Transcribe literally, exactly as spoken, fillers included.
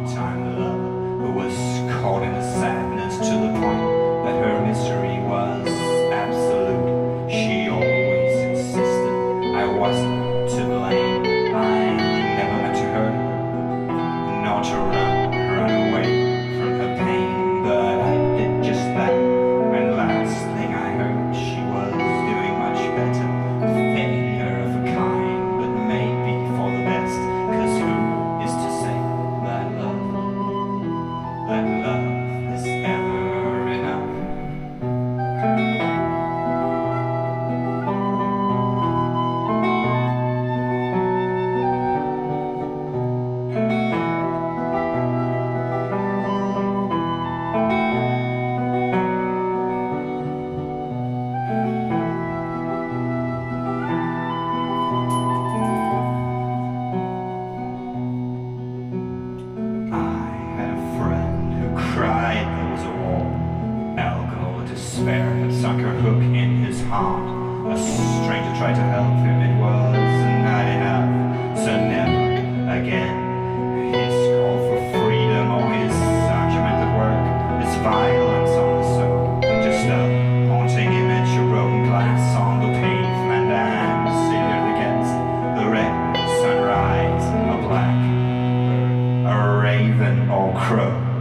part-time lover who was caught in a sadness to the point that her misery was absolute. She always insisted I wasn't to blame. I never meant to hurt her, nor to run, run away from her pain, but I did just that. And last thing I heard, she was doing much better. Failure of a kind, but maybe for the best. 'Cause who is to say that love, that love is ever enough? Despair had sunk her hook in his heart. A stranger tried to help him, it was not enough. So never again his call for freedom or his argument at work, his violence on the soul, just a haunting image of broken glass on the pavement and silhouette against the red sunrise, a black bird, a raven or crow.